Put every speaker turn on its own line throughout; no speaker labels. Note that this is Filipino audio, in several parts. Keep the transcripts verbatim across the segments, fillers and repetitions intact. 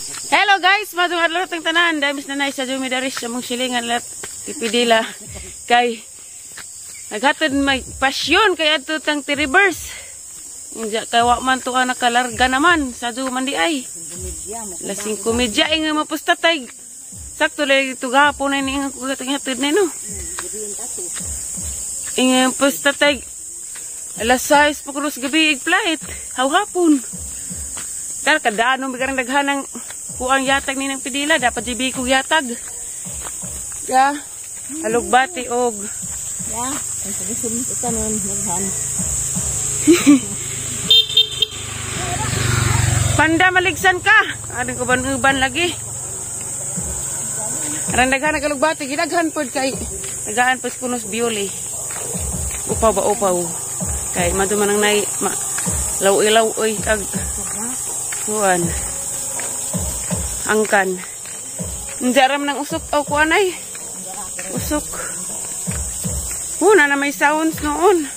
Hello guys, madung adlaw teng tanan. Damis na nay sa Jumi Daris sa mong silingan lat ipidila kay naghatod may pasyon kay adto tang reverse. Inja kay wa man to ana kalarga naman sa Jumi di ay. Lasing komedya ing mapustatay. Sakto lagi to gahapon na ni ko gatong hatod na no. Ing pustatay alas sais pagurus gabi ig flight. Hawhapon. Kar kadano bigarang daghanang kuang yatag ni ng pidila dapat jibi ko yatag. Ya, alugbati og.
Ya, ang sagisum ito nun naghan.
Panda maligsan ka. Ading ko ban-uban lagi. Aran daghan kalugbati gidaghan pod kay daghan pos kunos bioli. Upaw ba upaw. Kay maduman ang nay ma, law-ilaw oy ag kuan. Angkan. Njaram ng usok o kuan ay. Usok. Una na may sounds noon.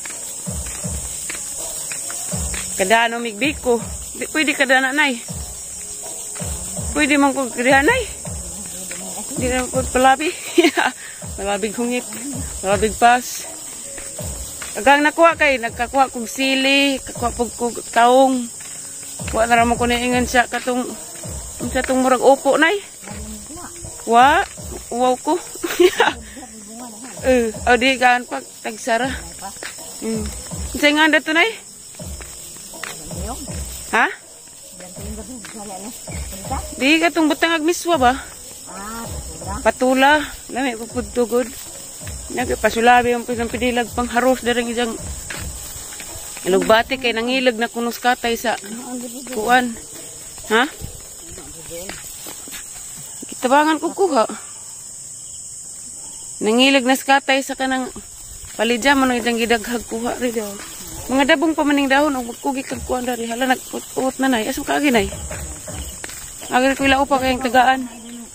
Kadano migbiko. Pwede kadana nay. Pwede man ko kadana nay. Di na ko palabi. Palabig hungit. Palabig pas. Agang nakuha kay nagkakuha kog sili, kakuha kog taong. Kuha na ramon ko niingan siya katong sa itong murag upo nay. Wa, wow ko. Eh, o di gaan pag tagsara. Hmm. Say nga dato nay? Ha? Di ka itong butang agmiswa ba? Patula. Lami ko pudtugod. Nagpasulabi ang pidilag pang haros darang isang ilugbati kay nangilag na kunos katay sa kuan. Ha? Kitabangan ko kuha. Nangilag na skatay sa kanang palidya mo nang idang gidaghag kuha rin daw. Mga dabong pamaning dahon o magkugi kag kuha dari. Hala nag-uot na nay. Asam ka agi nay. Agad ko ilao pa kayang tagaan.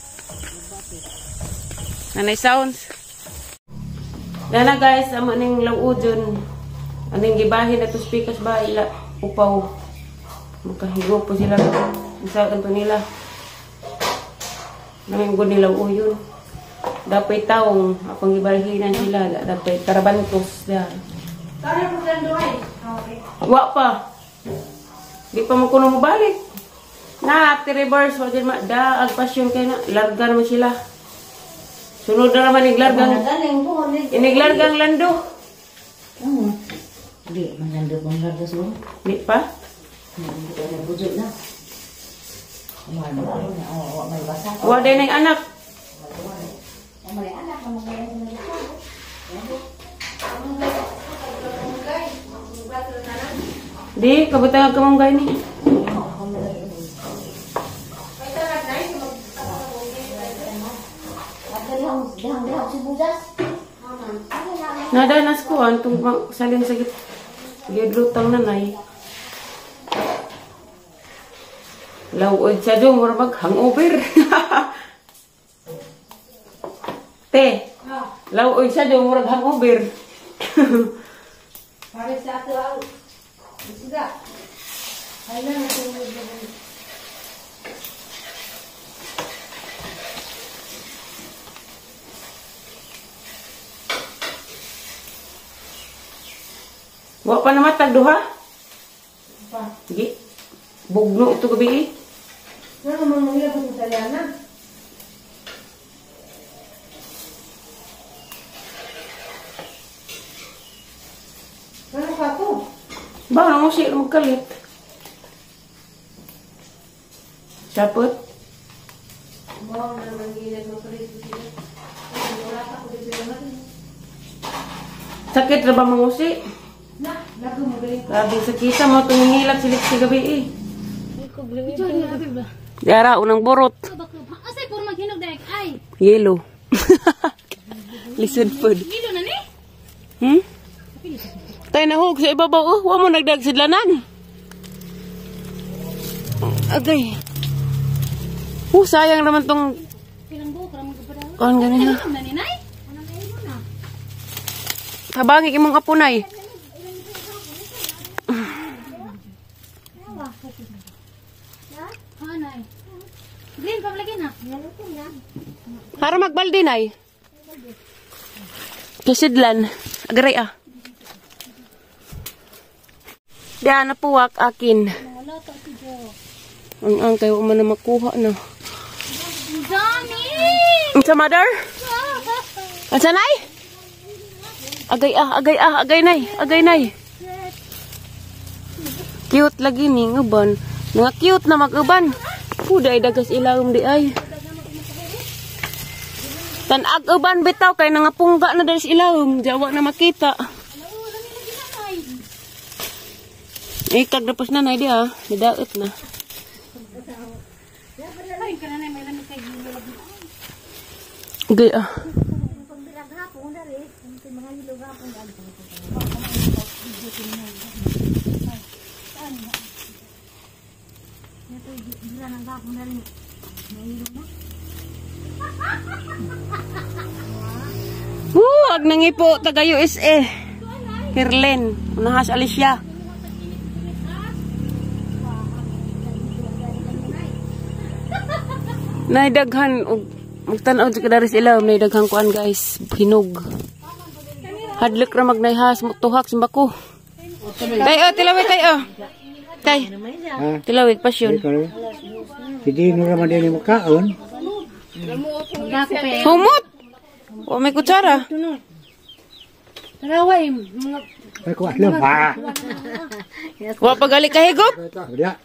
Nanay sounds. Dana guys, ama ning lawudyon. Aning gibahin na to speakers ba ila upaw. Makahigo po sila. Isa kanto nila. Nanginggo nila uyon. Dapat taong akong ibarhinan sila. Dapat karabantos. Kaya po sila doon? Wa pa. Di pa mo kuno mo balik. Na, ti reverse. Da, agpasyon kayo na. Larga naman sila. Sunod na naman iglargang. Iniglargang lando.
Di, manlando pang larga suwan.
Di pa?
Hindi ko na bujod na.
Wa din ang anak.
May anak ang mga
Di, kabutang kamunggay ni. Nada nas ko an tung salin sakit. Gidlutang nanay. Lawod siya dyan, mura mag-hangover. Te, lawod siya dyan, mura mag-hangover.
Pares sa ato ang isda. Ay na, natungod na.
Wa pa naman tagduha?
Pa.
Di. Bugno ito gabi eh.
Ano naman nila kung Italiana? Ano ka to?
Ba, ano siya magkalit? Sapot?
Mawang na naman gilid magkalit ko sila. Wala ka ko dito naman.
Sakit na ba mangusi?
Na, lago mo galing.
Grabe sa kita mo, tumingilak silik si gabi eh.
Ito niya natin ba?
Yara, unang borot.
Asay, puro maghinog dahil ay.
Yellow. Listen food.
Yelo na ni?
Hmm? Tayo nahog sa ibabaw. Oh, huwag mo nagdag sidlanan. Agay. Oh, sayang naman tong...
Pilang buhok, ramang kapadaw.
Kuhan ganun ha.
Ano na ni, Nay? Ano na yun na?
Tabangik imong kapunay.
Glenn, pablagay na. Naluto na.
Para magbaldi nay. Kasidlan. Agaray ah. Diyan na puwak akin.
Wala to si Jo.
Ang ang kayo man na makuha na.
Dami!
Sa mother? Ang sanay? Agay ah, agay ah, agay nay, agay nay. Cute lagi ni nguban. Nga cute na mag-uban. Puday dagas ilawom di ay. Tanag uban bitaw kay nangapungga na dahil sa ilawom. Jawa na makita. Ikag na pas nanay di ah. Nidaot na. Agay ah. Huwag nangipo taga U S A. Kirlen, unahas Alicia. Naidaghan og magtan-aw sa kadaris ilaw, naidaghan kuan guys, hinog. Hadlok ra magnayhas mo tuhak simbako. Tay oh, tilawit tay oh. Tay. Tilawit pasyon.
Hindi mo naman din mo kaon.
Humot. O may kutsara.
Taraway, mga...
Ay ko alam ha.
Wa pagali ka higop.
Udah.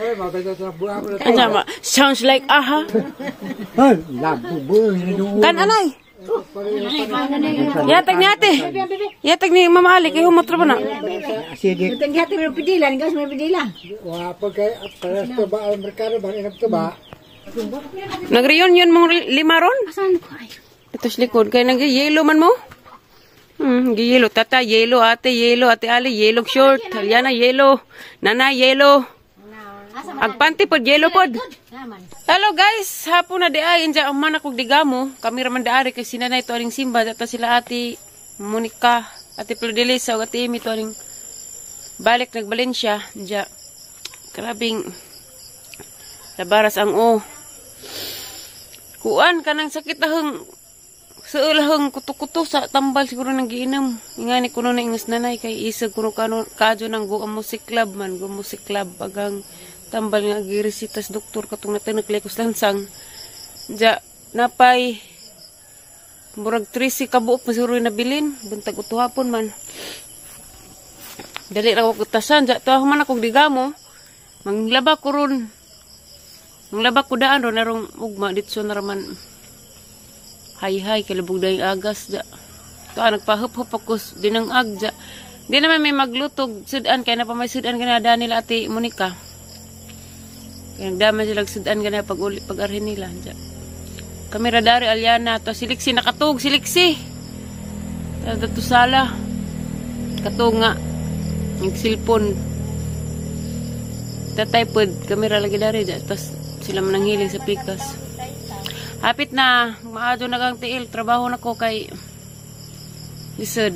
Ano sounds like aha.
Hal, labu bu ini dulu.
Kan anay. Yatag ni ate. Yatag ni Mama Ali kay humot ra ba na.
Sige.
Tenggati mo pidilan, gas mo pidilan.
Wah, pakai para coba mereka bang enak coba.
Nag-reunion mong lima ron?
Saan ko ay?
Ito sa likod. Kaya nag-yellow man mo? Hmm, yellow. Tata, yellow. Ate, yellow. Ate Ali, yellow short. Aliana, yellow. Nana, yellow. Agpanti pod, yellow pod. Hello guys. Hapon na di ay. Inja ang manak kong digamo. Kami raman daari kay sinanay to aling Simba. Data sila ate Monica. Ate Plodelisa. O ate Amy to aling balik nagbalensya. Inja. Karabing labaras ang o. Kuan ka ng sakit ahang sa ulahang kuto-kuto sa tambal siguro nang giinam. Ingani kuno na ingas nanay kay isag kuno kano kadyo nang go ang music club man, go music club pagang tambal nga girisitas doktor katong natinag lekos lansang. Ja napay murag trisi kabuok pa siguro nabilin, buntag utuhapon man. Dali ra ko kutasan, ja to man akong digamo. Manglaba ko ron. Manglaba ko daan ron narong ugma ditso naraman. Hay-hay, kalabog na yung agas, ja. Ito, nagpahup-hup ako, dinang ag, ja. Di naman may maglutog, sudan, kaya na pa may sudan ka na daan nila ate Monica. Kaya nagdaman sila sudan ka na pag-uli, pag-arhin nila, ja. Kami radari, Aliana, to siliksi, nakatug, siliksi. Ito sala. Katug nga, yung silpon. Tatay pod, kami ralagi dari, ja. Tapos sila mananghiling sa pikas. Hapit na, maado na kang tiil, trabaho na ko kay lisod.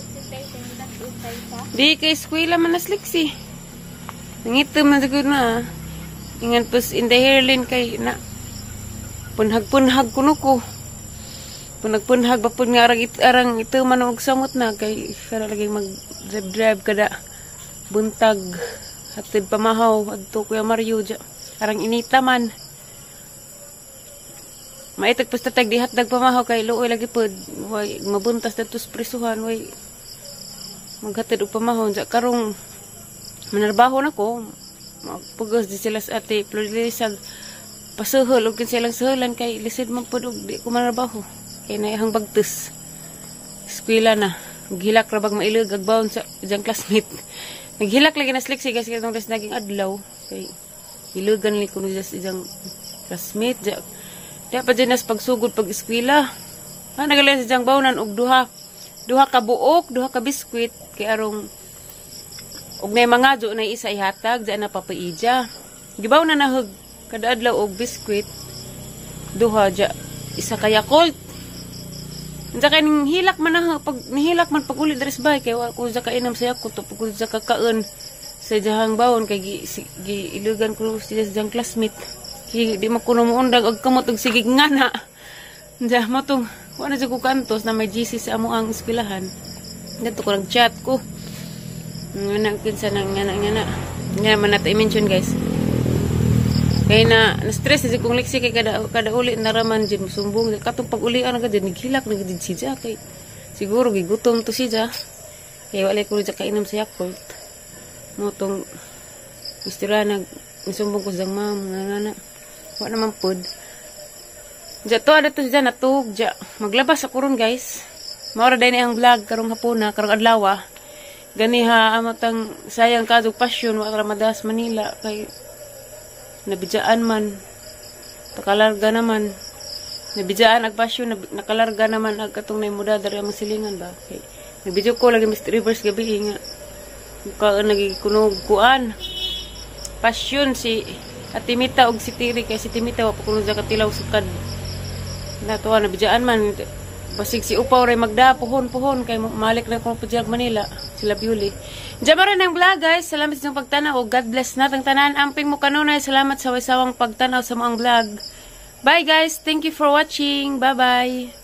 Di kay eskwela man nasliksi. Nangitom na siguro na. Ingan pus in the hairline kay na. Punhag-punhag kuno ko. Punhag-punhag bapun nga arang, it, arang ito man og samot na kay kara lagi mag-drive-drive kada buntag. Hatid pamahaw adto Kuya Mario dya. Arang inita man. Maitag pastatag dihat dagpamahaw kay luoy lagi pod way mabuntas dadto sa prisuhan way maghatid og pamahaw ja karong manarbaho nako magpugos di sila sa ate Plodelisag pasuhol og kin silang suhulan kay lisid man pod og di ko manarbaho kay naihang bagtus eskwela na gihilak ra bag mailog agbaon sa ijang classmate naghilak lagi na slik sigas kitong des naging adlaw kay ilugan ni kuno sa ijang classmate ja. Diya pa dyan nas pagsugod pag-eskwela. Ah, nagaling sa diyang bawnan og duha. Duha ka buok, duha ka biskwit. Kaya arong og na mga jo na isa ihatag. Diyan na papaidya. Gibaw na nahag kada adlaw og biskwit. Duha dya. Isa ka Yakult. Diya kaya hilak man na. Pag nihilak man pag ulit daris bay. Kaya kung dya ka inam sa Yakult. Pag dya ka kaon sa diyang bawon. Kaya gi, gi, ilugan ko siya sa diyang classmate. Di, di makuno mo undag og kamot og sigig nga na. Diya mo tong wala sa kukantos na may G C sa amo ang eskwelahan. Dito ko nag-chat ko. Nga na kinsa nang nga na nga na. Nga man nato i-mention guys. Kaya na na-stress si kong liksi kay kada kada uli naraman din musumbong katong pag-ulian agad din naghilak na gid si Ja kay siguro gigutom to si Ja. Kaya wala ko rin sa kainom sa Yakult. Mo tong istira nag misumbong ko sa ma'am nga nga na. Wa naman pod. Ja to ada to siya natug ja. Maglabas ako ron guys. Maura din ang vlog karong hapuna karong adlaw. Ganiha amatang sayang kadug pasyon wa Ramadas Manila kay nabidyaan man takalarga naman nabidyaan ag pasyon nakalarga naman ag katong nay muda dari ang silingan ba kay nabidyo ko lagi Mister Rivers gabi nga ka nagikunog kuan pasyon si Atimita og si Tiri kay si Timita wa pa kuno sa katilaw sukad natuwa nabidyaan man basig si upaw ray magda puhon-puhon kay malik na ko pajag Manila sila Biuli. Diyan mo rin ang vlog guys. Salamat sa inyong pagtanaw. God bless natang tanan. Amping mo kanunay. Salamat sa waysawang pagtanaw sa mga vlog. Bye guys. Thank you for watching. Bye bye.